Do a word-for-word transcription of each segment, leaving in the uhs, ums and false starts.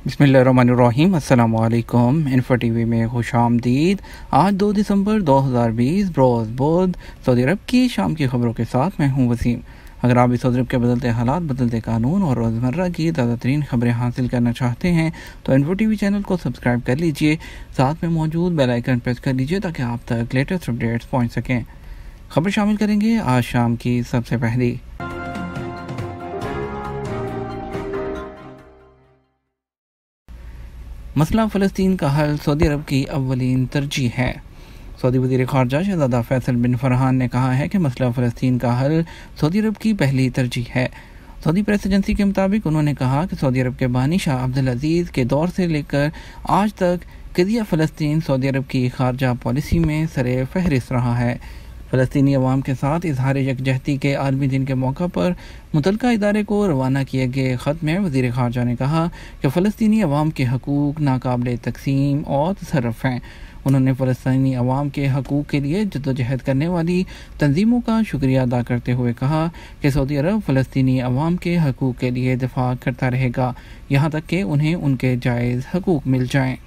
बिस्मिल्लाहिर्रहमानिर्रहीम। अस्सलाम वालेकुम। इन्फो टी वी में खुश आमदीद। आज दो दिसंबर दो हज़ार बीस बरोज़ बुध सऊदी अरब की शाम की खबरों के साथ मैं हूं वसीम। अगर आप भी सऊदी अरब के बदलते हालात, बदलते कानून और रोज़मर्रा की ताज़ा तरीन खबरें हासिल करना चाहते हैं तो इन्फो टी वी चैनल को सब्सक्राइब कर लीजिए, साथ में मौजूद बेल आइकन प्रेस कर लीजिए ताकि आप तक लेटेस्ट अपडेट्स पहुँच सकें। खबर शामिल करेंगे आज शाम की सबसे पहली। मसला फ़लस्तीन का हल सऊदी अरब की अव्वलीन तरजीह है। सऊदी वज़ीर ख़ारजा शहज़ादा फैसल बिन फरहान ने कहा है कि मसला फ़लस्तीन का हल सऊदी अरब की पहली तरजीह है। सऊदी प्रेस एजेंसी के मुताबिक उन्होंने कहा कि सऊदी अरब के बानी शाह अब्दुल अज़ीज़ के दौर से लेकर आज तक क़ज़िया फ़लस्तीन सऊदी अरब की ख़ारजा पॉलिसी में सरे फ़हरिस्त रहा है। फ़लस्तीनी अवाम के साथ इजहार यकजहती के आलमी दिन के मौका पर मुतलका इदारे को रवाना किए गए ख़त में वज़ीर ख़ारजा ने कहा कि फ़लस्तीनी अवाम के हकूक़ नाकाबिल तक़सीम और तसर्रुफ़ हैं। उन्होंने फ़लस्तीनी अवाम के हकूक़ के लिए जद्दोजहद करने वाली तंजीमों का शुक्रिया अदा करते हुए कहा कि सऊदी अरब फ़लस्तीनी अवाम के हकूक़ के लिए दिफ़ा करता रहेगा, यहाँ तक कि उन्हें उनके जायज़ हकूक़ मिल जाएँ।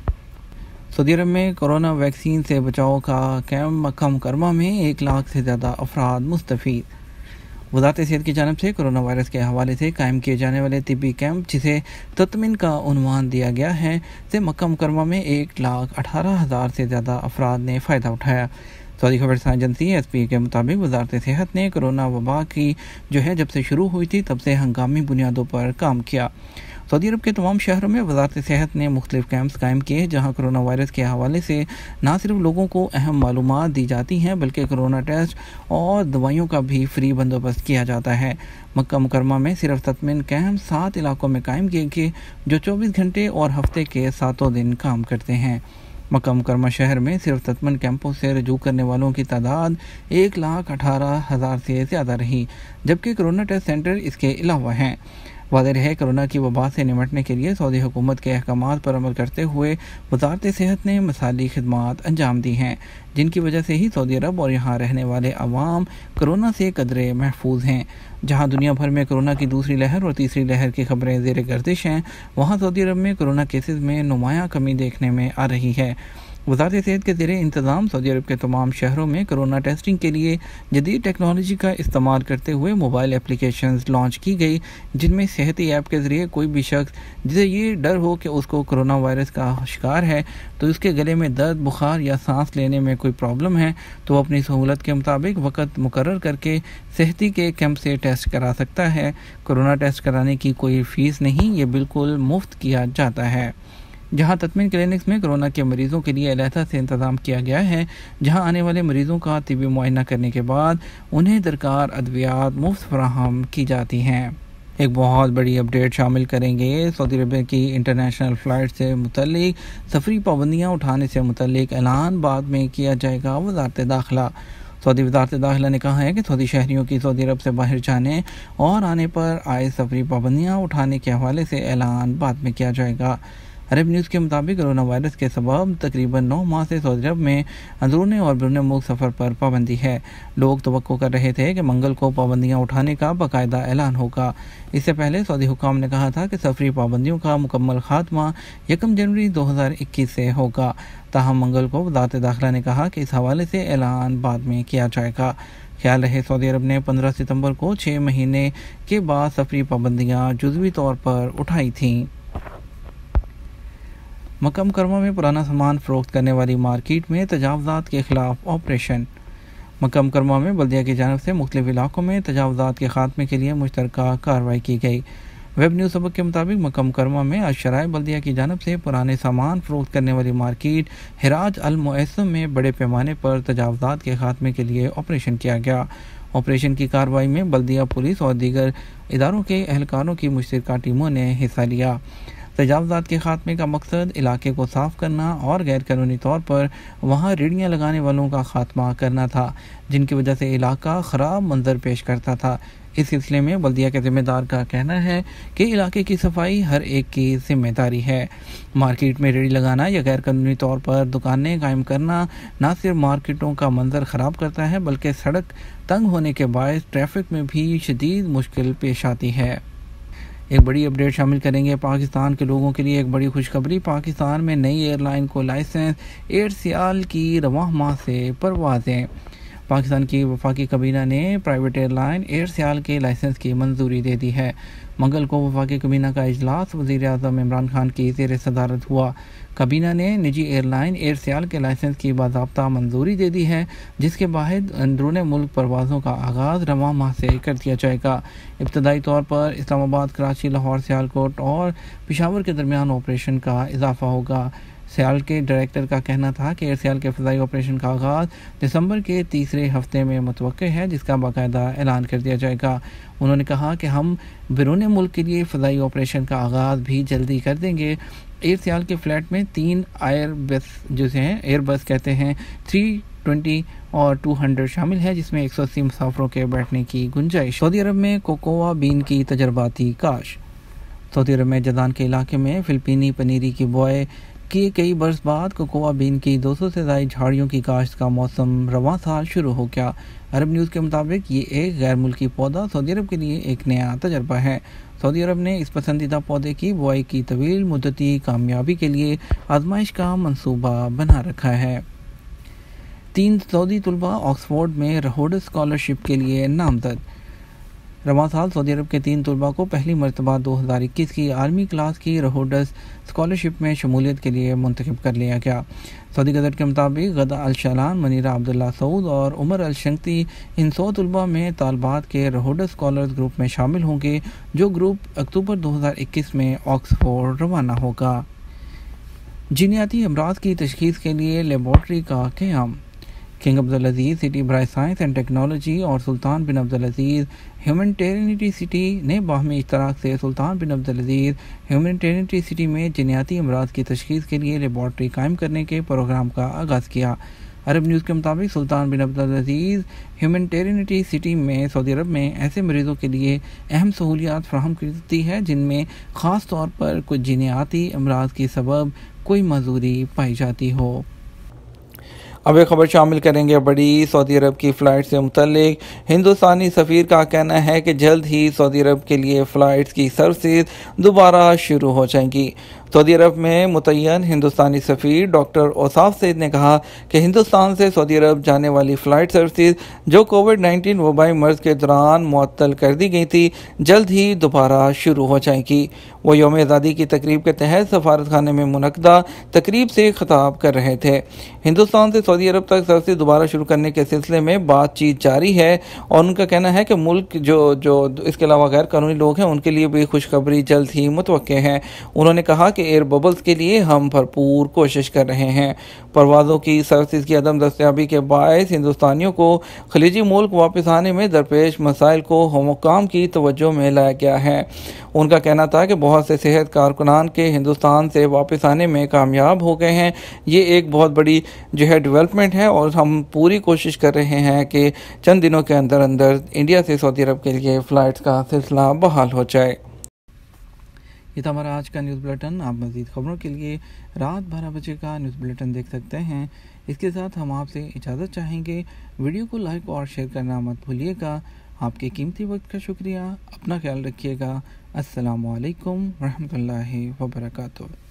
सऊदी अरब में कोरोना वैक्सीन से बचाव का कैम्प मक्का मुकरमा में एक लाख से ज़्यादा अफराद मुस्तफ़ीद। वज़ारत सेहत की जानिब से कोरोना वायरस के हवाले से कायम किए जाने वाले तिब्बी कैंप, जिसे तत्मीन का उन्वान दिया गया है, से मक्का मुकरमा में एक लाख अठारह हज़ार से ज़्यादा अफराद ने फ़ायदा उठाया। सऊदी खबरसां एजेंसी एस पी के मुताबिक वज़ारत सेहत ने कोरोना वबा की जो है जब से शुरू हुई थी तब से हंगामी बुनियादों पर काम किया। सऊदी अरब के तमाम शहरों में वज़ारत सेहत ने मुख्तलिफ कैंप्स कायम किए जहाँ कोरोना वायरस के हवाले से न सिर्फ लोगों को अहम मालूमात दी जाती हैं बल्कि कोरोना टेस्ट और दवाइयों का भी फ्री बंदोबस्त किया जाता है। मक्का मुकरमा में सिर्फ तत्मीन कैंप सात इलाकों में कायम किए गए जो चौबीस घंटे और हफ्ते के सातों दिन काम करते हैं। मक्का मुकरमा शहर में सिर्फ तत्मीन कैंपों से रजू करने वालों की तादाद एक लाख अठारह हज़ार से ज़्यादा रही, जबकि कोरोना टेस्ट सेंटर इसके अलावा हैं। वाज़ेह है कोरोना की वबा से निमटने के लिए सऊदी हुकूमत के अहकामात पर अमल करते हुए वज़ारत सेहत ने मिसाली खिदमात अंजाम दी हैं, जिनकी वजह से ही सऊदी अरब और यहाँ रहने वाले अवाम कोरोना से कदरे महफूज हैं। जहाँ दुनिया भर में कोरोना की दूसरी लहर और तीसरी लहर की खबरें ज़ेर गर्दिश हैं, वहाँ सऊदी अरब में कोरोना केसेस में नुमायाँ कमी देखने में आ रही है। वज़ारत सेहत के ज़ेरे इंतज़ाम सऊदी अरब के तमाम शहरों में कोरोना टेस्टिंग के लिए जदीद टेक्नोलॉजी का इस्तेमाल करते हुए मोबाइल एप्लीकेशंस लॉन्च की गई, जिनमें सेहती ऐप के ज़रिए कोई भी शख्स जिसे ये डर हो कि उसको कोरोना वायरस का शिकार है तो उसके गले में दर्द, बुखार या सांस लेने में कोई प्रॉब्लम है तो वो अपनी सहूलत के मुताबिक वक़्त मुकर्रर करके सेहती के कैंप से टेस्ट करा सकता है। कोरोना टेस्ट कराने की कोई फ़ीस नहीं, ये बिल्कुल मुफ्त किया जाता है। जहां तत्मीन क्लिनिक्स में कोरोना के मरीज़ों के लिए अलहदा से इंतज़ाम किया गया है, जहां आने वाले मरीज़ों का तिब्बी मुआयना करने के बाद उन्हें दरकार अद्वियात मुफ्त फराहम की जाती हैं। एक बहुत बड़ी अपडेट शामिल करेंगे। सऊदी अरब की इंटरनेशनल फ़्लाइट से मुतल्लिक सफरी पाबंदियाँ उठाने से मुतल्लिक ऐलान बाद में किया जाएगा। वज़ारत दाखिला सऊदी वज़ारत दाखिला ने कहा है कि सऊदी शहरियों की सऊदी अरब से बाहर जाने और आने पर आए सफरी पाबंदियाँ उठाने के हवाले से ऐलान बाद में किया जाएगा। अरब न्यूज़ के मुताबिक कोरोना वायरस के सबब तकरीबन नौ माह से सऊदी अरब में अंदरून और बैरून मुल्क सफ़र पर पाबंदी है। लोग तवक्को कर रहे थे कि मंगल को पाबंदियाँ उठाने का बाकायदा ऐलान होगा। इससे पहले सऊदी हुकाम ने कहा था कि सफरी पाबंदियों का मुकम्मल खात्मा यकम जनवरी दो हज़ार इक्कीस से होगा। ताहम मंगल को वज़ारत दाखिला ने कहा कि इस हवाले से ऐलान बाद में किया जाएगा। ख्याल रहे सऊदी अरब ने पंद्रह सितंबर को छः महीने के बाद सफरी पाबंदियाँ जुज़वी तौर पर उठाई थीं। मक्का मुकरमा में पुराना सामान फ़रोख्त करने वाली मार्केट में तजावज़ात के ख़िलाफ़ ऑपरेशन। मक्का मुकरमा में बल्दिया की जानिब से मुख्तलिफ़ इलाकों में तजावज़ात के ख़ात्मे के लिए मुश्तरका कार्रवाई की गई। वेब न्यूज़ सबक के मुताबिक मक्का मुकरमा में अशराय बल्दिया की जानिब से पुराने सामान फ़रोख्त करने वाली मार्केट हिराज अल मुअस्सम में बड़े पैमाने पर तजावज़ात के ख़ात्मे के लिए ऑपरेशन किया गया। ऑपरेशन की कार्रवाई में बल्दिया पुलिस और दीगर इदारों के एहलकारों की मुश्तरका टीमों ने हिस्सा लिया। तजावज़ात के ख़ात्मे का मकसद इलाके को साफ़ करना और गैर कानूनी तौर पर वहाँ रेडियाँ लगाने वालों का ख़ात्मा करना था, जिनकी वजह से इलाका ख़राब मंजर पेश करता था। इस सिलसिले में बल्दिया के ज़िम्मेदार का कहना है कि इलाके की सफाई हर एक की जिम्मेदारी है। मार्केट में रेडी लगाना या गैर कानूनी तौर पर दुकानें कायम करना न सिर्फ मार्केटों का मंजर ख़राब करता है बल्कि सड़क तंग होने के बायस ट्रैफिक में भी शदीद मुश्किल पेश आती है। ایک بڑی اپڈیٹ شامل کریں گے پاکستان کے لوگوں کے لیے ایک بڑی خوشخبری۔ پاکستان میں نئی ایئر لائن کو لائسنس، ایئر سیال کی رواں ماہ سے پروازیں۔ پاکستان کی وفاقی کابینہ نے private airline air Sial کے لائسنس کی منظوری دے دی ہے۔ منگل کو وفاقی کابینہ کا اجلاس وزیر اعظم عمران خان کی زیر صدارت ہوا۔ کابینہ نے نجی ایئر لائن ایئر سیال کے لائسنس کی باضابطہ منظوری دے دی ہے، جس کے بعد اندرون ملک پروازوں کا آغاز رواں ماہ سے کر دیا جائے گا۔ ابتدائی طور پر اسلام آباد، کراچی، لاہور، سیالکوٹ اور پشاور کے درمیان آپریشن کا اضافہ ہوگا۔ سیال کے ڈائریکٹر کا کہنا تھا کہ ایئر سیال کے فضائی آپریشن کا آغاز دسمبر کے تیسرے ہفتے میں متوقع ہے، جس کا باقاعدہ اعلان کر دیا جائے گا۔ انہوں نے کہا کہ ہم بیرون ملک کے لیے فضائی آپریشن کا آغاز بھی جلدی کر دیں گے۔ ایئر سیال کے فلیٹ میں تین ایئر بس جسے ہیں ایئر بس کہتے ہیں تھری ٹوینٹی اور ٹو ہنڈریڈ شامل ہے، جس میں ایک سو اسی مسافروں کے بیٹھنے کی گنجائش۔ سعودی عرب میں کوکوا بین کی تجرباتی کاشت۔ سعودی عرب میں جدان کے علاقے میں فلپینی پنیری کی بوائے کی کئی برس بعد کوکوا بین کی دو سو سے زائد جھاڑیوں کی کاشت کا موسم رواں سال شروع ہو گیا۔ عرب نیوز کے مطابق یہ ایک غیر ملکی پودا سعودی عرب کے لیے ایک نیا تجربہ ہے۔ سعودی عرب نے اس پسندیدہ پودے کی بوائی کی طویل مدتی کامیابی کے لیے آزمائش کا منصوبہ بنا رکھا ہے۔ تین سعودی طلباء آکسفورڈ میں رہوڈس اسکالرشپ کے لیے نامزد۔ رواں سال سعودی عرب کے تین طلباء کو پہلی مرتبہ دو ہزار اکیس کی آرمی کلاس کی رہوڈس اسکالرشپ میں شمولیت کے لیے منتخب کر لیا گیا۔ سعودی گزٹ کے مطابق غدا الشالان، منیرہ عبداللہ سعود اور عمر الشنقتی ان سو طلباء میں طالبات کے رہوڈس اسکالرز گروپ میں شامل ہوں گے، جو گروپ اکتوبر دو ہزار اکیس میں آکسفورڈ روانہ ہوگا۔ جینیاتی امراض کی تشخیص کے لیے لیبارٹری کا قیام۔ کنگ عبدالعزیز سٹی برائے سائنس اینڈ ٹیکنالوجی اور سلطان بن عبدالعزیز ہیومینٹیرنٹی سٹی نے باہمی اشتراک سے سلطان بن عبدالعزیز ہیومینٹیرنٹی سٹی میں جینیاتی امراض کی تشخیص کے لیے لیبارٹری قائم کرنے کے پروگرام کا آغاز کیا۔ عرب نیوز کے مطابق سلطان بن عبدالعزیز ہیومینٹیرنٹی سٹی میں سعودی عرب میں ایسے مریضوں کے لیے اہم سہولیات فراہم کرتی ہے جن میں خاص طور پر کچھ جینیاتی امراض کی سبب کوئی معذوری پائی جاتی ہو۔ اب ایک خبر شامل کریں گے بڑی سعودی عرب کی فلائٹ سے متعلق۔ ہندوستانی سفیر کا کہنا ہے کہ جلد ہی سعودی عرب کے لیے فلائٹس کی سروسز دوبارہ شروع ہو جائیں گی۔ سعودی عرب میں متعین ہندوستانی سفیر ڈاکٹر اوصاف سعید نے کہا کہ ہندوستان سے سعودی عرب جانے والی فلائٹ سروسز جو کووڈ نائنٹین وبائی مرض کے دوران معطل کر دی گئی تھی، جلد ہی دوبارہ شروع ہو جائیں گی۔ وہ یوم آزادی کی تقریب کے تحت سفارت خانے میں منعقدہ تقریب سے خطاب کر رہے تھے۔ ہندوستان سے سعودی عرب تک سروسز دوبارہ شروع کرنے کے سلسلے میں بات چیت جاری ہے، اور ان کا کہنا ہے کہ ملک جو جو اس کے علاوہ غیر قانونی لوگ ہیں ان کے لیے بھی خوشخبری جلد ہی متوقع ہے۔ انہوں نے کہا کہ ایئر ببلز کے لیے ہم بھرپور کوشش کر رہے ہیں۔ پروازوں کی سروسز کی عدم دستیابی کے باعث ہندوستانیوں کو خلیجی ملک واپس آنے میں درپیش مسائل کو حکام کی توجہ میں لایا گیا ہے۔ ان کا کہنا تھا کہ بہت سے صحت کارکنان کے ہندوستان سے واپس آنے میں کامیاب ہو گئے ہیں۔ یہ ایک بہت بڑی جو ہے ڈیولپمنٹ ہے، اور ہم پوری کوشش کر رہے ہیں کہ چند دنوں کے اندر اندر انڈیا سے سعودی عرب کے لیے فلائٹس کا سلسلہ بحال ہو جائے۔ یہ تھا ہمارا آج کا نیوز بلیٹن۔ آپ مزید خبروں کے لیے رات بارہ بجے کا نیوز بلیٹن دیکھ سکتے ہیں۔ اس کے ساتھ ہم آپ سے اجازت چاہیں گے۔ ویڈیو کو لائک اور شیئر کرنا مت بھولیے گا۔ آپ کے قیمتی وقت کا شکریہ۔ اپنا خیال رکھیے گا۔ السلام علیکم ورحمۃ اللہ وبرکاتہ۔